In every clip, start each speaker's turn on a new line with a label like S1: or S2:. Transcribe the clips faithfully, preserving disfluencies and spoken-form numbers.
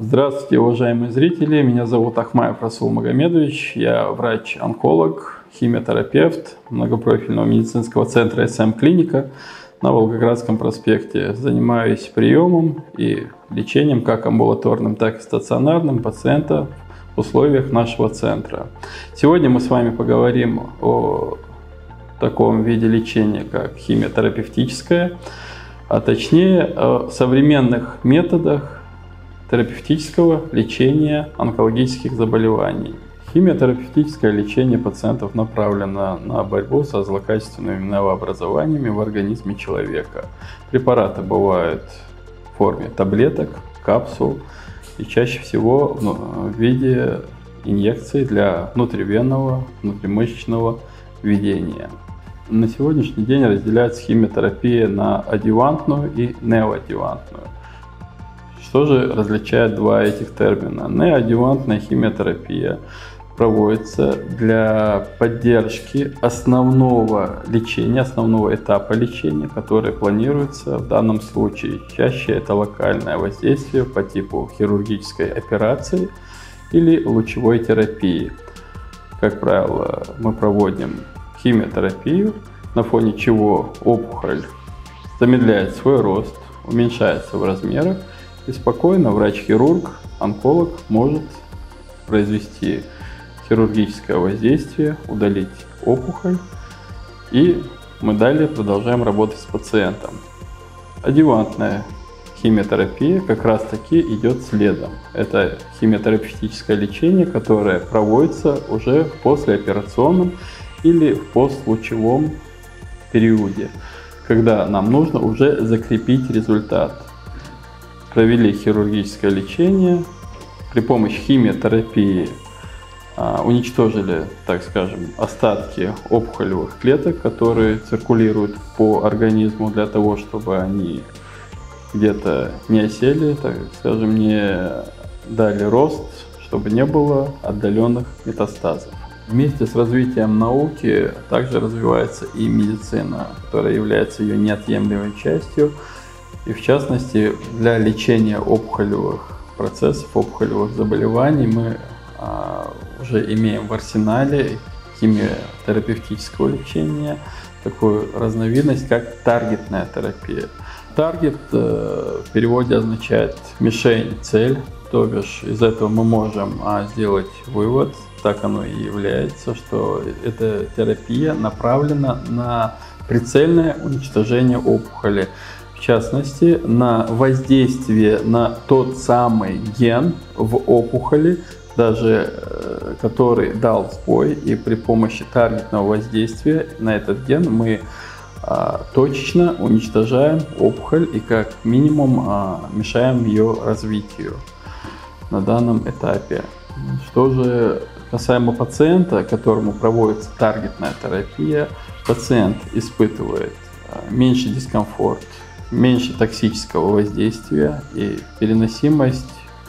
S1: Здравствуйте, уважаемые зрители. Меня зовут Ахмаев Расул Магомедович. Я врач-онколог, химиотерапевт многопрофильного медицинского центра эс эм Клиника на Волгоградском проспекте. Занимаюсь приемом и лечением как амбулаторным, так и стационарным пациентов в условиях нашего центра. Сегодня мы с вами поговорим о таком виде лечения, как химиотерапевтическое, а точнее о современных методах терапевтического лечения онкологических заболеваний. Химиотерапевтическое лечение пациентов направлено на борьбу со злокачественными новообразованиями в организме человека. Препараты бывают в форме таблеток, капсул и чаще всего в виде инъекций для внутривенного, внутримышечного введения. На сегодняшний день разделяется химиотерапия на адъювантную и неоадъювантную. Что же различает два этих термина? Неоадъювантная химиотерапия проводится для поддержки основного лечения, основного этапа лечения, который планируется в данном случае. Чаще это локальное воздействие по типу хирургической операции или лучевой терапии. Как правило, мы проводим химиотерапию, на фоне чего опухоль замедляет свой рост, уменьшается в размерах, и спокойно врач-хирург, онколог может произвести хирургическое воздействие, удалить опухоль, и мы далее продолжаем работать с пациентом. Адъювантная химиотерапия как раз таки идет следом. Это химиотерапевтическое лечение, которое проводится уже в послеоперационном или в постлучевом периоде, когда нам нужно уже закрепить результат. Провели хирургическое лечение, при помощи химиотерапии а, уничтожили, так скажем, остатки опухолевых клеток, которые циркулируют по организму для того, чтобы они где-то не осели, так скажем, не дали рост, чтобы не было отдаленных метастазов. Вместе с развитием науки также развивается и медицина, которая является ее неотъемлемой частью. И в частности, для лечения опухолевых процессов, опухолевых заболеваний мы а, уже имеем в арсенале химиотерапевтического лечения такую разновидность, как таргетная терапия. Таргет э, в переводе означает мишень, цель, то бишь из этого мы можем а, сделать вывод, так оно и является, что эта терапия направлена на прицельное уничтожение опухоли. В частности, на воздействие на тот самый ген в опухоли, даже э, который дал сбой, и при помощи таргетного воздействия на этот ген мы э, точечно уничтожаем опухоль и как минимум э, мешаем ее развитию на данном этапе. Что же касаемо пациента, которому проводится таргетная терапия, пациент испытывает э, меньший дискомфорт, меньше токсического воздействия и переносимость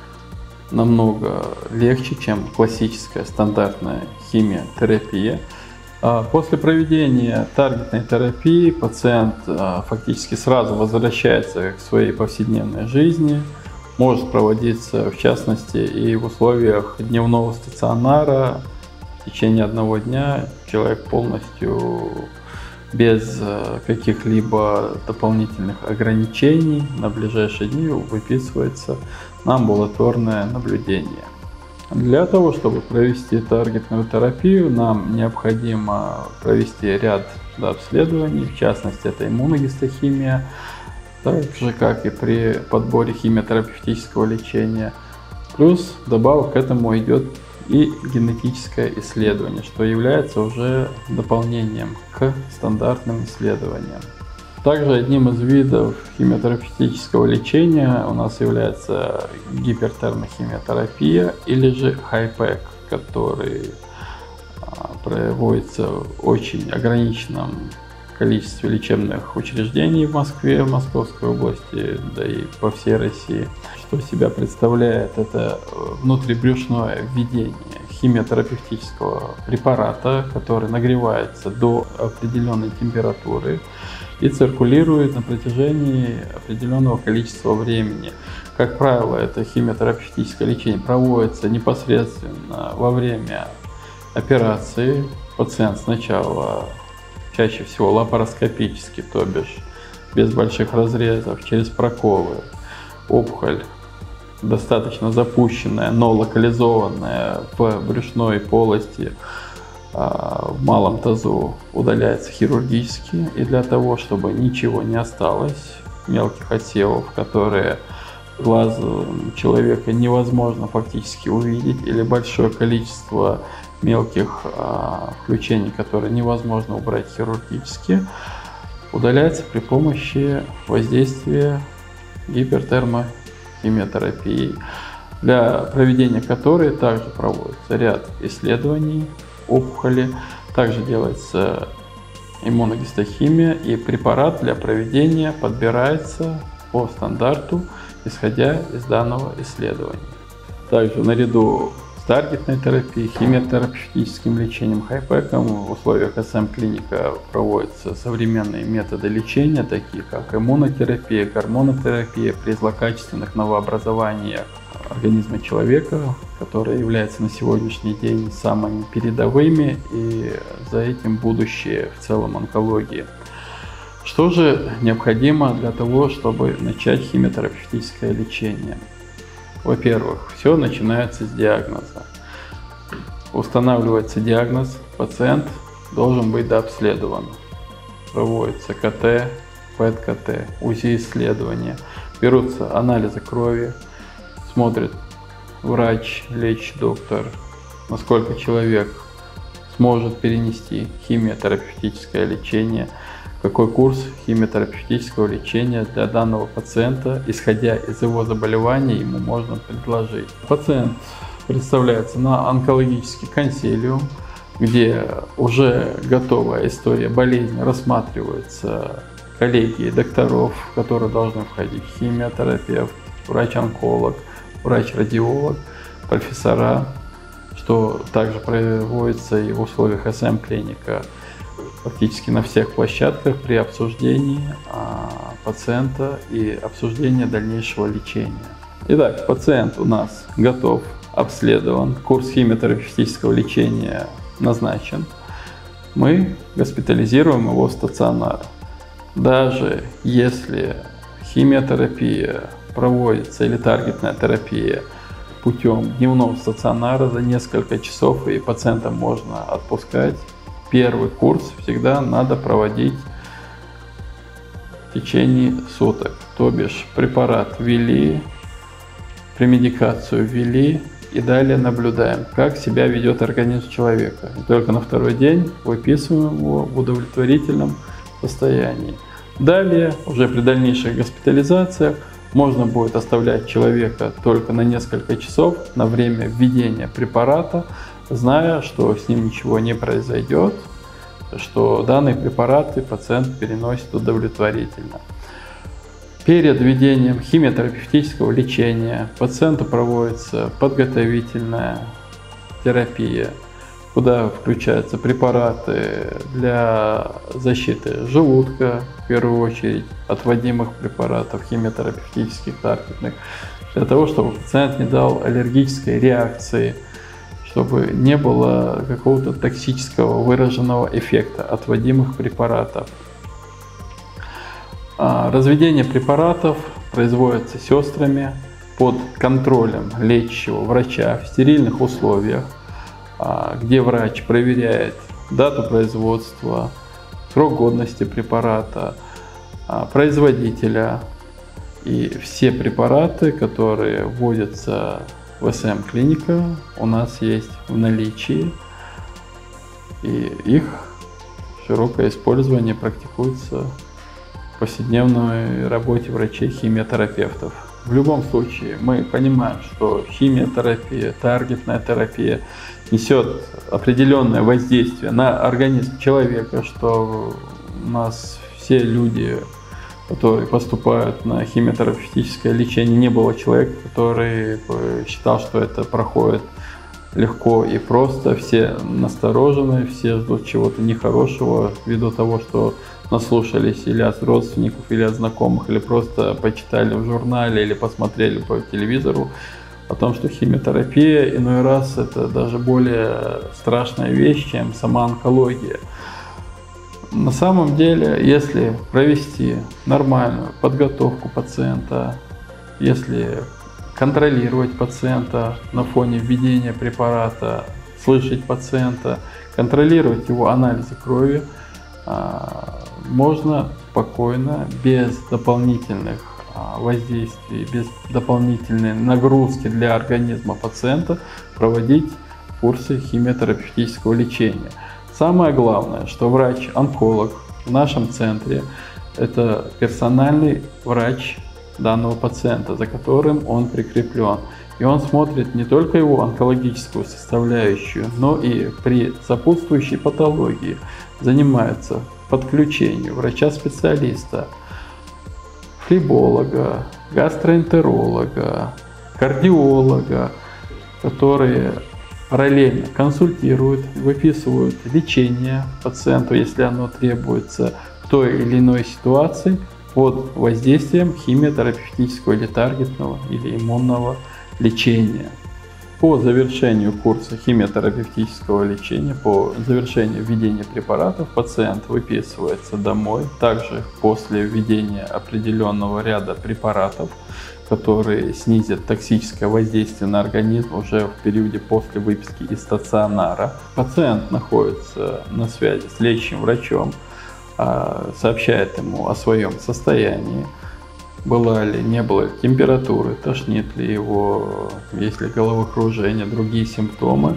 S1: намного легче, чем классическая стандартная химиотерапия. После проведения таргетной терапии пациент фактически сразу возвращается к своей повседневной жизни, может проводиться в частности и в условиях дневного стационара. В течение одного дня человек полностью без каких-либо дополнительных ограничений на ближайшие дни выписывается на амбулаторное наблюдение. Для того, чтобы провести таргетную терапию, нам необходимо провести ряд обследований, в частности это иммуногистохимия, так же как и при подборе химиотерапевтического лечения. Плюс добавок к этому идет и генетическое исследование, что является уже дополнением к стандартным исследованиям. Также одним из видов химиотерапевтического лечения у нас является гипертермохимиотерапия или же хайпек, который проводится в очень ограниченном количестве лечебных учреждений в Москве, в Московской области, да и по всей России. Что себя представляет это внутрибрюшное введение химиотерапевтического препарата, который нагревается до определенной температуры. и циркулирует на протяжении определенного количества времени. Как правило, это химиотерапевтическое лечение проводится непосредственно во время операции. Пациент сначала, чаще всего лапароскопически, то бишь без больших разрезов, через проколы. Опухоль достаточно запущенная, но локализованная в брюшной полости, в малом тазу, удаляется хирургически. И для того, чтобы ничего не осталось, мелких отсевов, которые глазу человека невозможно фактически увидеть, или большое количество мелких а, включений, которые невозможно убрать хирургически, удаляется при помощи воздействия гипертермохимиотерапии, для проведения которой также проводится ряд исследований опухоли, также делается иммуногистохимия, и препарат для проведения подбирается по стандарту, исходя из данного исследования. Также наряду с таргетной терапией, химиотерапевтическим лечением, хайпеком в условиях эс эм-клиника проводятся современные методы лечения, такие как иммунотерапия, гормонотерапия при злокачественных новообразованиях организма человека, которые являются на сегодняшний день самыми передовыми, и за этим будущее в целом онкологии. Что же необходимо для того, чтобы начать химиотерапевтическое лечение? Во-первых, все начинается с диагноза. Устанавливается диагноз, пациент должен быть дообследован. Проводится ка тэ, пэ тэ ка тэ, УЗИ-исследования, берутся анализы крови, смотрит врач, лечащий доктор, насколько человек сможет перенести химиотерапевтическое лечение, какой курс химиотерапевтического лечения для данного пациента, исходя из его заболевания, ему можно предложить. Пациент представляется на онкологический консилиум, где уже готовая история болезни рассматривается коллегией докторов, в которые должны входить химиотерапевт, врач-онколог, врач-радиолог, профессора, что также проводится и в условиях эс эм-клиника. Фактически на всех площадках при обсуждении а, пациента и обсуждении дальнейшего лечения. Итак, пациент у нас готов, обследован, курс химиотерапевтического лечения назначен. Мы госпитализируем его в стационар. Даже если химиотерапия проводится или таргетная терапия путем дневного стационара за несколько часов, и пациента можно отпускать, первый курс всегда надо проводить в течение суток. То бишь препарат ввели, премедикацию ввели, и далее наблюдаем, как себя ведет организм человека. И только на второй день выписываем его в удовлетворительном состоянии. Далее, уже при дальнейших госпитализациях, можно будет оставлять человека только на несколько часов на время введения препарата, зная, что с ним ничего не произойдет, что данные препараты пациент переносит удовлетворительно. Перед введением химиотерапевтического лечения пациенту проводится подготовительная терапия, куда включаются препараты для защиты желудка, в первую очередь, от вводимых препаратов химиотерапевтических таргетных, для того, чтобы пациент не дал аллергической реакции, чтобы не было какого-то токсического выраженного эффекта от вводимых препаратов. Разведение препаратов производится сестрами под контролем лечащего врача в стерильных условиях, где врач проверяет дату производства, срок годности препарата, производителя, и все препараты, которые вводятся в эс эм-клиника, у нас есть в наличии, и их широкое использование практикуется в повседневной работе врачей-химиотерапевтов. В любом случае мы понимаем, что химиотерапия, таргетная терапия несет определенное воздействие на организм человека, что у нас все люди, которые поступают на химиотерапевтическое лечение, не было человека, который считал, что это проходит легко и просто, все насторожены, все ждут чего-то нехорошего ввиду того, что наслушались или от родственников, или от знакомых, или просто почитали в журнале, или посмотрели по телевизору о том, что химиотерапия иной раз это даже более страшная вещь, чем сама онкология. На самом деле, если провести нормальную подготовку пациента, если контролировать пациента на фоне введения препарата, слышать пациента, контролировать его анализы крови, можно спокойно, без дополнительных воздействий, без дополнительной нагрузки для организма пациента проводить курсы химиотерапевтического лечения. Самое главное, что врач-онколог в нашем центре – это персональный врач данного пациента, за которым он прикреплен. И он смотрит не только его онкологическую составляющую, но и при сопутствующей патологии занимается подключением врача-специалиста, флеболога, гастроэнтеролога, кардиолога, которые параллельно консультируют, выписывают лечение пациенту, если оно требуется в той или иной ситуации, под воздействием химиотерапевтического или таргетного или иммунного лечения. По завершению курса химиотерапевтического лечения, по завершению введения препаратов, пациент выписывается домой. Также после введения определенного ряда препаратов, которые снизят токсическое воздействие на организм уже в периоде после выписки из стационара, пациент находится на связи с лечащим врачом, сообщает ему о своем состоянии, была ли, не было ли температуры, тошнит ли его, есть ли головокружение, другие симптомы.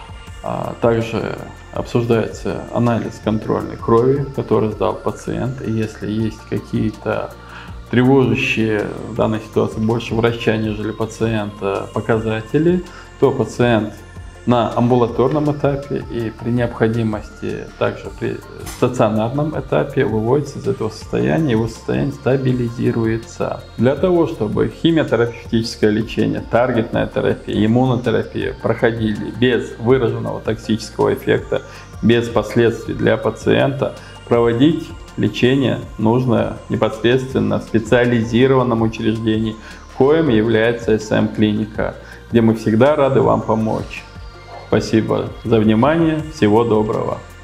S1: Также обсуждается анализ контрольной крови, который сдал пациент, и если есть какие-то тревожащие в данной ситуации больше врача, нежели пациента показатели, то пациент на амбулаторном этапе и при необходимости также при стационарном этапе выводится из этого состояния, его состояние стабилизируется. Для того, чтобы химиотерапевтическое лечение, таргетная терапия, иммунотерапия проходили без выраженного токсического эффекта, без последствий для пациента, проводить лечение нужно непосредственно в специализированном учреждении, коим является эс эм клиника, где мы всегда рады вам помочь. Спасибо за внимание. Всего доброго.